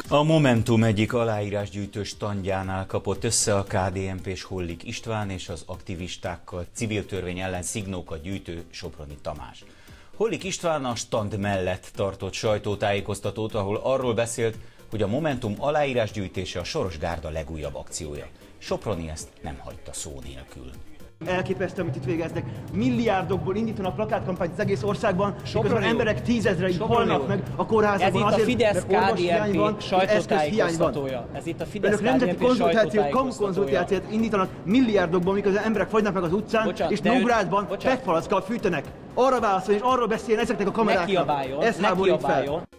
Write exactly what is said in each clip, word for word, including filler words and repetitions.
A Momentum egyik aláírásgyűjtő standjánál kapott össze a ká dé en pés Hollik István és az aktivistákkal civil törvény ellen szignókat gyűjtő Soproni Tamás. Hollik István a stand mellett tartott sajtótájékoztatót, ahol arról beszélt, hogy a Momentum aláírásgyűjtése a Soros Gárda legújabb akciója. Soproni ezt nem hagyta szó nélkül. Elképesztő, amit itt végeznek. Milliárdokból indítanak plakátkampányt az egész országban, miközben emberek tízezrei halnak meg a kórházakban azért, ez itt a Fidesz ká dé en pé sajtótájékoztatója. Ez itt a Fidesz ká dé en pé sajtótájékoztatója. Kamukonzultációt indítanak milliárdokból, miközben emberek fagynak meg az utcán, bocsánat, és Nógrádban petpalackkal fűtenek. Arra válaszol és arról beszéljen ezeknek a kameráknak. Ez háborít fel.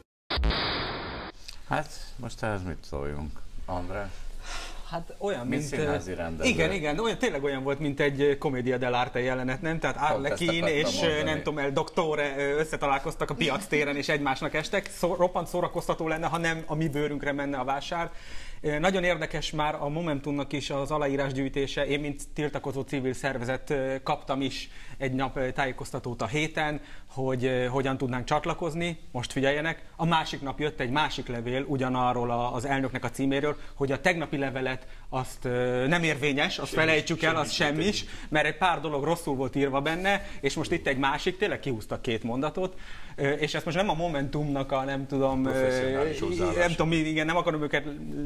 Hát, most ehhez mit szóljunk, András? Hát olyan, mint... mint igen, igen, olyan, tényleg olyan volt, mint egy Commedia dell'arte jelenet, nem? Tehát Arlequin és mondani. nem tudom, el Doktore összetalálkoztak a piac téren és egymásnak estek. Szó, roppant szórakoztató lenne, ha nem a mi bőrünkre menne a vásár. Nagyon érdekes már a Momentumnak is az aláírásgyűjtése. Én, mint tiltakozó civil szervezet kaptam is egy nap tájékoztatót a héten, hogy hogyan tudnánk csatlakozni. Most figyeljenek, a másik nap jött egy másik levél ugyanarról az elnöknek a címéről, hogy a tegnapi levelet azt nem érvényes, azt felejtsük el, az semmis, mert egy pár dolog rosszul volt írva benne, és most itt egy másik, tényleg kihúztak két mondatot, és ezt most nem a Momentumnak a nem tudom, nem tudom, igen, nem akarom őket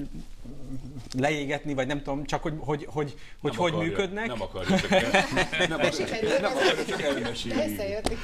leégetni, vagy nem tudom, csak hogy hogy, hogy, hogy, hogy működnek. Nem akarja, csak, el, nem akarja, nem akarja, csak elmesélni.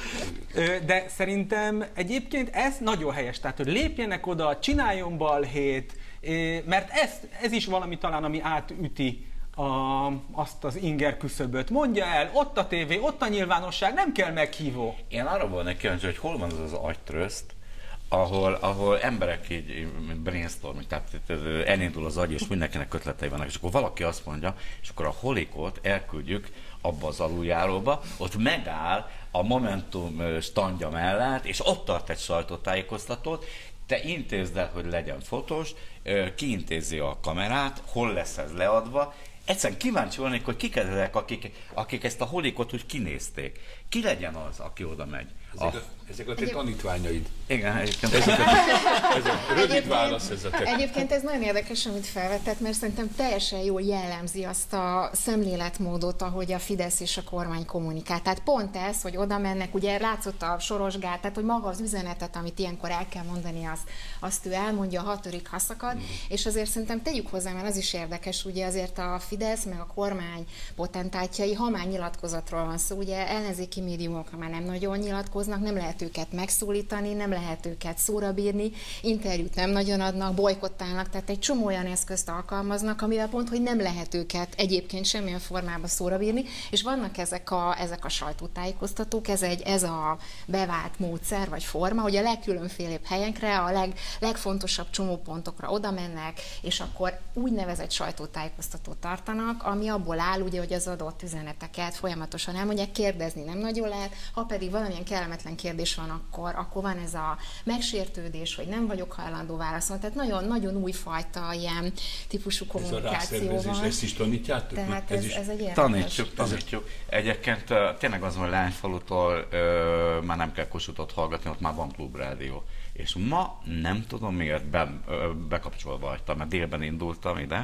De szerintem egyébként ez nagyon helyes, tehát hogy lépjenek oda, csináljon balhét, mert ez, ez is valami talán, ami átüti a, azt az inger küszöböt. Mondja el, ott a tévé, ott a nyilvánosság, nem kell meghívó. Én arra volna kíváncsi, hogy hol van az az agytröszt, ahol, ahol emberek így brainstorming, tehát elindul az agy, és mindenkinek ötletei vannak, és akkor valaki azt mondja, és akkor a Hollikot elküldjük abba az aluljáróba, ott megáll a Momentum standja mellett, és ott tart egy sajtótájékoztatót, te intézd el, hogy legyen fotós, kiintézi a kamerát, hol lesz ez leadva. Egyszerűen kíváncsi volnék, hogy kik ezek, akik, akik ezt a Hollikot úgy kinézték. Ki legyen az, aki oda megy? Ezek a, ezek a te tanítványaid. Igen, egyébként. Ezek a, ez a rövid válasz ez a te. Egyébként ez nagyon érdekes, amit felvetett, mert szerintem teljesen jól jellemzi azt a szemléletmódot, ahogy a Fidesz és a kormány kommunikál. Tehát pont ez, hogy oda mennek, ugye látszott a Soros Gárda, tehát hogy maga az üzenetet, amit ilyenkor el kell mondani, azt, azt ő elmondja, a hatodik haszakad, mm. és azért szerintem tegyük hozzá, mert az is érdekes, ugye azért a Fidesz meg a kormány potentátjai, ha már nyilatkozatról van szó, ugye ellenzéki médiumokra már nem nagyon nyilatkoznak, nem lehet őket megszólítani, nem lehet őket szóra bírni, interjút nem nagyon adnak, bolykottálnak, tehát egy csomó olyan eszközt alkalmaznak, amivel pont, hogy nem lehet őket egyébként semmilyen formában szóra bírni, és vannak ezek a, ezek a sajtótájékoztatók, ez, egy, ez a bevált módszer vagy forma, hogy a legkülönfélébb helyenkre, a leg, legfontosabb csomópontokra oda mennek, és akkor úgynevezett sajtótájékoztatót tartanak, ami abból áll, ugye, hogy az adott üzeneteket folyamatosan elmondják, kérdezni nem nagyon lehet, ha pedig valamilyen kellemetlen kérdés van, akkor, akkor van ez a megsértődés, hogy nem vagyok hajlandó válaszolni. Tehát nagyon, nagyon újfajta ilyen típusú kommunikáció van. Ezt is tanítjátok? Tehát ez, ez, ez egy érdekes. Tanítjuk, tanítjuk. Egyébként tényleg az, hogy Lányfalutól ö, már nem kell Kossuthot hallgatni, ott már van klubrádió. És ma nem tudom miért be, ö, bekapcsolva hagytam, mert délben indultam ide,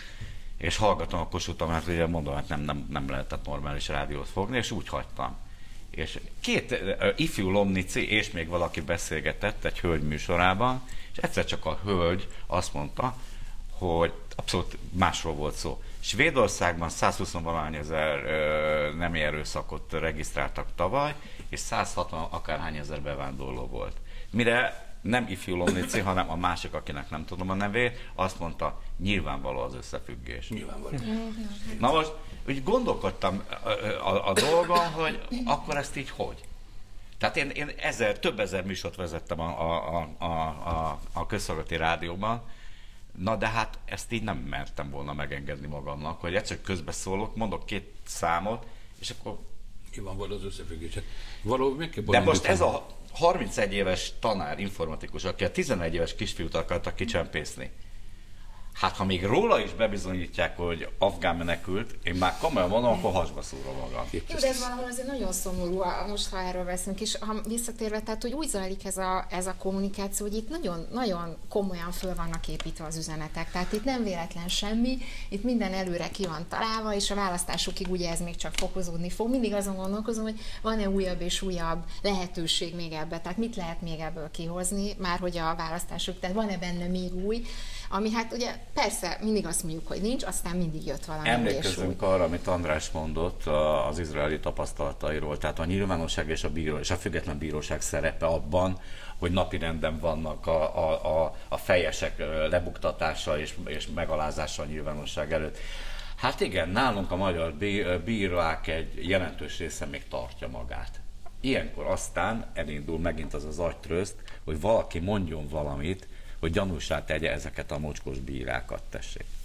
és hallgatom a Kossuthot, mert ugye mondom, hogy nem, nem, nem lehetett normális rádiót fogni, és úgy hagytam. És két uh, ifjú Lomnici és még valaki beszélgetett egy hölgy műsorában, és egyszer csak a hölgy azt mondta, hogy abszolút másról volt szó. Svédországban százhúsz-valahány ezer uh, nemi erőszakot regisztráltak tavaly, és száz hatvan akárhány ezer bevándorló volt. Mire nem ifjú Lomnici, hanem a másik, akinek nem tudom a nevét, azt mondta, nyilvánvaló az összefüggés. Nyilvánvaló. Na most, úgy gondolkodtam a, a, a dolgon, hogy akkor ezt így hogy? Tehát én, én ezer, több ezer műsort vezettem a, a, a, a, a közszolgálati rádióban, na de hát ezt így nem mertem volna megengedni magamnak, hogy egyszer közbeszólok, mondok két számot, és akkor... Nyilvánvaló az összefüggés. Való, meg kell de most ez a harmincegy éves tanár, informatikus, aki a tizenegy éves kisfiút akarta kicsempészni, Hát ha még róla is bebizonyítják, hogy afgán menekült, én már komolyan mondom, akkor hasba szúrom magam. Jó, de ez valahol azért nagyon szomorú, most ha erről beszélünk, és ha visszatérve, tehát hogy úgy zajlik ez a, ez a kommunikáció, hogy itt nagyon, nagyon komolyan föl vannak építve az üzenetek. Tehát itt nem véletlen semmi, itt minden előre ki van találva, és a választásokig ugye ez még csak fokozódni fog. Mindig azon gondolkozom, hogy van-e újabb és újabb lehetőség még ebbe, tehát mit lehet még ebből kihozni, már hogy a választások, tehát van-e benne még új, ami hát ugye persze mindig azt mondjuk, hogy nincs, aztán mindig jött valami. Emlékezzünk arra, amit András mondott az izraeli tapasztalatairól, tehát a nyilvánosság és a, bíró, és a független bíróság szerepe abban, hogy napirenden vannak a, a, a, a fejesek lebuktatása és, és megalázása a nyilvánosság előtt. Hát igen, nálunk a magyar bírák egy jelentős része még tartja magát. Ilyenkor aztán elindul megint az az agytrözt, hogy valaki mondjon valamit, hogy gyanúsá tegye ezeket a mocskos bírákat, tessék.